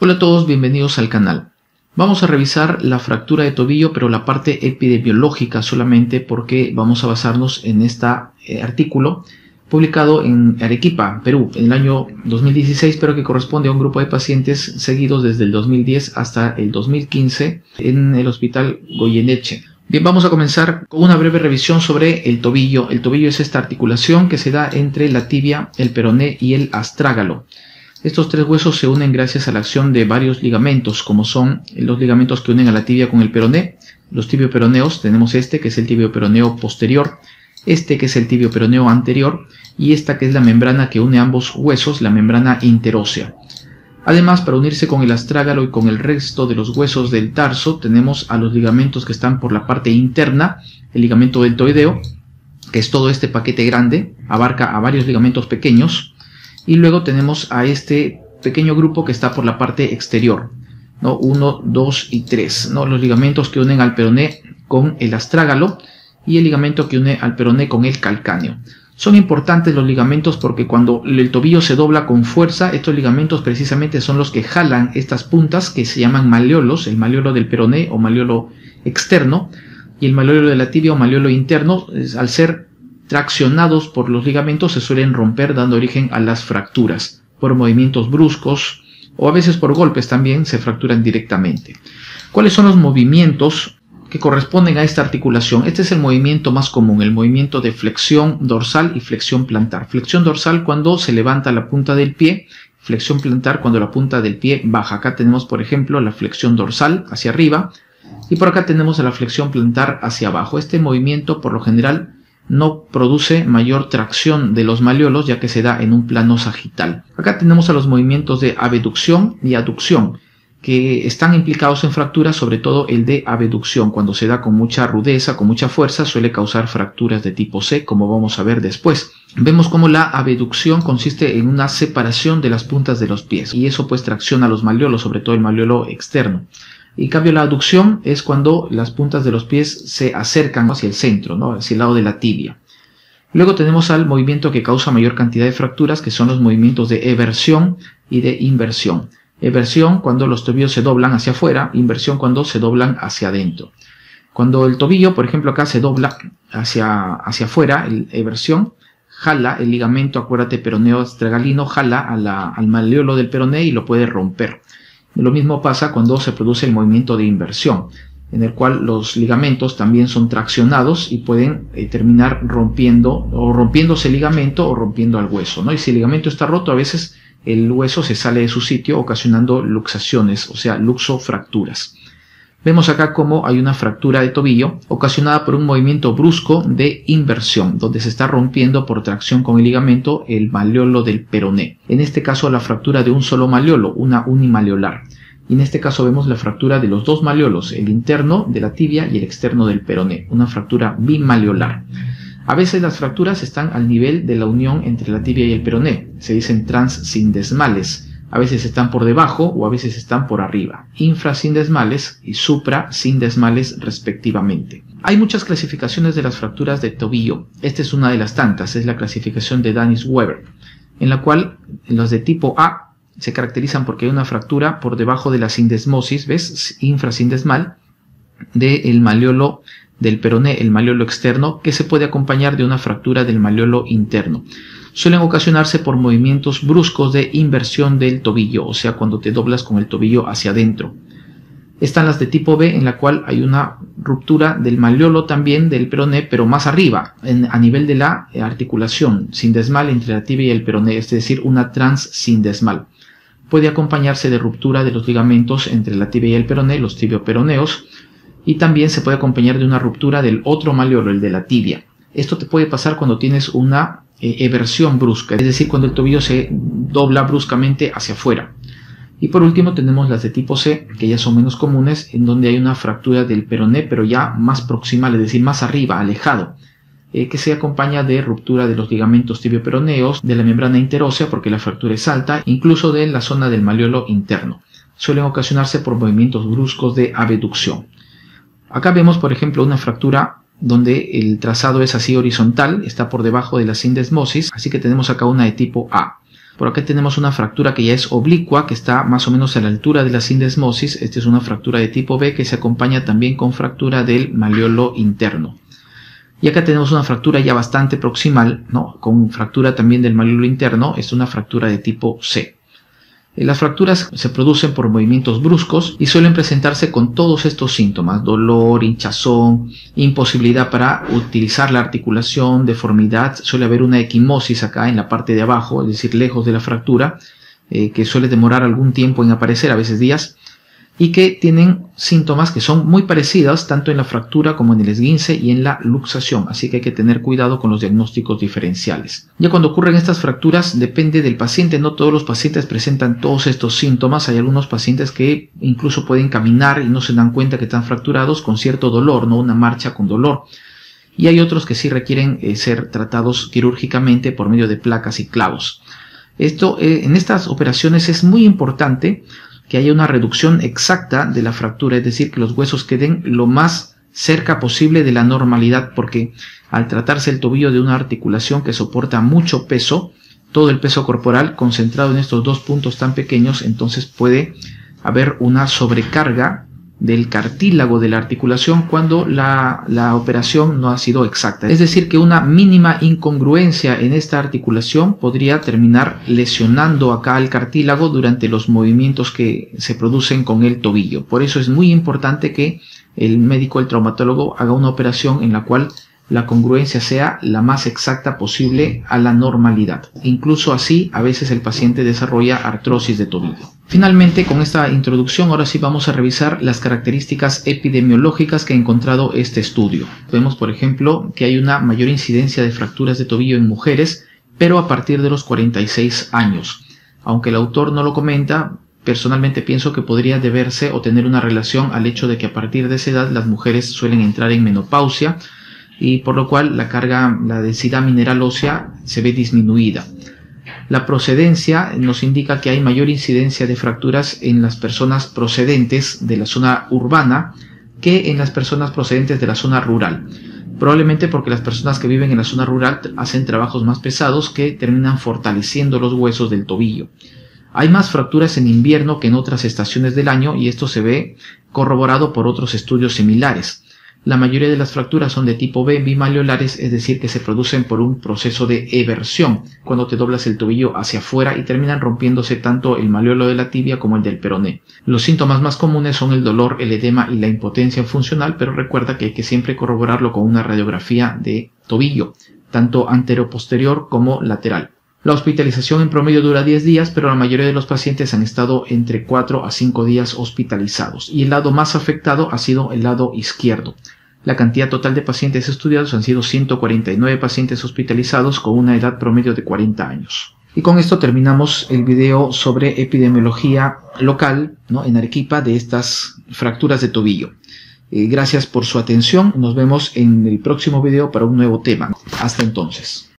Hola a todos, bienvenidos al canal. Vamos a revisar la fractura de tobillo, pero la parte epidemiológica solamente, porque vamos a basarnos en este artículo publicado en Arequipa, Perú, en el año 2016, pero que corresponde a un grupo de pacientes seguidos desde el 2010 hasta el 2015 en el Hospital Goyeneche. Bien, vamos a comenzar con una breve revisión sobre el tobillo. El tobillo es esta articulación que se da entre la tibia, el peroné y el astrágalo. Estos tres huesos se unen gracias a la acción de varios ligamentos, como son los ligamentos que unen a la tibia con el peroné. Los tibioperoneos, tenemos este que es el tibioperoneo posterior, este que es el tibioperoneo anterior y esta que es la membrana que une ambos huesos, la membrana interósea. Además, para unirse con el astrágalo y con el resto de los huesos del tarso, tenemos a los ligamentos que están por la parte interna, el ligamento deltoideo, que es todo este paquete grande, abarca a varios ligamentos pequeños. Y luego tenemos a este pequeño grupo que está por la parte exterior, ¿no? 1, 2 y 3, ¿no? Los ligamentos que unen al peroné con el astrágalo y el ligamento que une al peroné con el calcáneo. Son importantes los ligamentos porque cuando el tobillo se dobla con fuerza, estos ligamentos precisamente son los que jalan estas puntas que se llaman maleolos, el maleolo del peroné o maleolo externo y el maleolo de la tibia o maleolo interno, al ser traccionados por los ligamentos se suelen romper, dando origen a las fracturas por movimientos bruscos o a veces por golpes también se fracturan directamente. ¿Cuáles son los movimientos que corresponden a esta articulación? Este es el movimiento más común, el movimiento de flexión dorsal y flexión plantar. Flexión dorsal cuando se levanta la punta del pie, flexión plantar cuando la punta del pie baja. Acá tenemos, por ejemplo, la flexión dorsal hacia arriba y por acá tenemos la flexión plantar hacia abajo. Este movimiento por lo general no produce mayor tracción de los maleolos ya que se da en un plano sagital. Acá tenemos a los movimientos de abducción y aducción que están implicados en fracturas, sobre todo el de abducción. Cuando se da con mucha rudeza, con mucha fuerza, suele causar fracturas de tipo C, como vamos a ver después. Vemos cómo la abducción consiste en una separación de las puntas de los pies y eso pues tracciona los maleolos, sobre todo el maleolo externo. En cambio, la aducción es cuando las puntas de los pies se acercan hacia el centro, ¿no? Hacia el lado de la tibia. Luego tenemos al movimiento que causa mayor cantidad de fracturas, que son los movimientos de eversión y de inversión. Eversión cuando los tobillos se doblan hacia afuera, inversión cuando se doblan hacia adentro. Cuando el tobillo, por ejemplo, acá se dobla hacia afuera, eversión, jala el ligamento, acuérdate, peroneo astragalino, jala al maleolo del peroné y lo puede romper. Lo mismo pasa cuando se produce el movimiento de inversión, en el cual los ligamentos también son traccionados y pueden terminar rompiéndose el ligamento o rompiendo al hueso, ¿no? Y si el ligamento está roto, a veces el hueso se sale de su sitio ocasionando luxaciones, o sea, luxofracturas. Vemos acá cómo hay una fractura de tobillo ocasionada por un movimiento brusco de inversión, donde se está rompiendo por tracción con el ligamento el maleolo del peroné. En este caso la fractura de un solo maleolo, una unimaleolar. Y en este caso vemos la fractura de los dos maleolos, el interno de la tibia y el externo del peroné, una fractura bimaleolar. A veces las fracturas están al nivel de la unión entre la tibia y el peroné, se dicen transsindesmales. A veces están por debajo o a veces están por arriba, infrasindesmales y suprasindesmales respectivamente. Hay muchas clasificaciones de las fracturas de tobillo. Esta es una de las tantas, es la clasificación de Danis-Weber, en la cual las de tipo A se caracterizan porque hay una fractura por debajo de la sindesmosis, ¿ves? Infrasindesmal, del maleolo del peroné, el maleolo externo, que se puede acompañar de una fractura del maleolo interno. Suelen ocasionarse por movimientos bruscos de inversión del tobillo, o sea, cuando te doblas con el tobillo hacia adentro. Están las de tipo B, en la cual hay una ruptura del maleolo también del peroné, pero más arriba, a nivel de la articulación sindesmal entre la tibia y el peroné, es decir, una transsindesmal. Puede acompañarse de ruptura de los ligamentos entre la tibia y el peroné, los tibioperoneos, y también se puede acompañar de una ruptura del otro maleolo, el de la tibia. Esto te puede pasar cuando tienes una eversión brusca, es decir, cuando el tobillo se dobla bruscamente hacia afuera. Y por último tenemos las de tipo C, que ya son menos comunes, en donde hay una fractura del peroné, pero ya más proximal, es decir, más arriba, alejado, que se acompaña de ruptura de los ligamentos tibioperoneos, de la membrana interósea, porque la fractura es alta, incluso de la zona del maleolo interno. Suelen ocasionarse por movimientos bruscos de abducción. Acá vemos, por ejemplo, una fractura donde el trazado es así horizontal, está por debajo de la sindesmosis, así que tenemos acá una de tipo A. Por acá tenemos una fractura que ya es oblicua, que está más o menos a la altura de la sindesmosis. Esta es una fractura de tipo B que se acompaña también con fractura del malleolo interno. Y acá tenemos una fractura ya bastante proximal, ¿no? Con fractura también del malleolo interno. Es una fractura de tipo C. Las fracturas se producen por movimientos bruscos y suelen presentarse con todos estos síntomas: dolor, hinchazón, imposibilidad para utilizar la articulación, deformidad. Suele haber una equimosis acá en la parte de abajo, es decir, lejos de la fractura, que suele demorar algún tiempo en aparecer, a veces días, y que tienen síntomas que son muy parecidos tanto en la fractura como en el esguince y en la luxación, así que hay que tener cuidado con los diagnósticos diferenciales. Ya cuando ocurren estas fracturas depende del paciente, no todos los pacientes presentan todos estos síntomas. Hay algunos pacientes que incluso pueden caminar y no se dan cuenta que están fracturados con cierto dolor, no una marcha con dolor. Y hay otros que sí requieren ser tratados quirúrgicamente por medio de placas y clavos. En estas operaciones es muy importante que haya una reducción exacta de la fractura, es decir, que los huesos queden lo más cerca posible de la normalidad, porque al tratarse el tobillo de una articulación que soporta mucho peso, todo el peso corporal concentrado en estos dos puntos tan pequeños, entonces puede haber una sobrecarga del cartílago de la articulación cuando la operación no ha sido exacta. Es decir, que una mínima incongruencia en esta articulación podría terminar lesionando acá el cartílago durante los movimientos que se producen con el tobillo. Por eso es muy importante que el médico, el traumatólogo, haga una operación en la cual la congruencia sea la más exacta posible a la normalidad. Incluso así, a veces el paciente desarrolla artrosis de tobillo. Finalmente, con esta introducción, ahora sí vamos a revisar las características epidemiológicas que ha encontrado este estudio. Vemos, por ejemplo, que hay una mayor incidencia de fracturas de tobillo en mujeres, pero a partir de los 46 años. Aunque el autor no lo comenta, personalmente pienso que podría deberse o tener una relación al hecho de que a partir de esa edad las mujeres suelen entrar en menopausia, y por lo cual la densidad mineral ósea se ve disminuida. La procedencia nos indica que hay mayor incidencia de fracturas en las personas procedentes de la zona urbana que en las personas procedentes de la zona rural. Probablemente porque las personas que viven en la zona rural hacen trabajos más pesados que terminan fortaleciendo los huesos del tobillo. Hay más fracturas en invierno que en otras estaciones del año, y esto se ve corroborado por otros estudios similares. La mayoría de las fracturas son de tipo B, bimalleolares, es decir, que se producen por un proceso de eversión, cuando te doblas el tobillo hacia afuera y terminan rompiéndose tanto el malleolo de la tibia como el del peroné. Los síntomas más comunes son el dolor, el edema y la impotencia funcional, pero recuerda que hay que siempre corroborarlo con una radiografía de tobillo, tanto anteroposterior como lateral. La hospitalización en promedio dura 10 días, pero la mayoría de los pacientes han estado entre 4 a 5 días hospitalizados, y el lado más afectado ha sido el lado izquierdo. La cantidad total de pacientes estudiados han sido 149 pacientes hospitalizados con una edad promedio de 40 años. Y con esto terminamos el video sobre epidemiología local, ¿no?, en Arequipa, de estas fracturas de tobillo. Gracias por su atención. Nos vemos en el próximo video para un nuevo tema. Hasta entonces.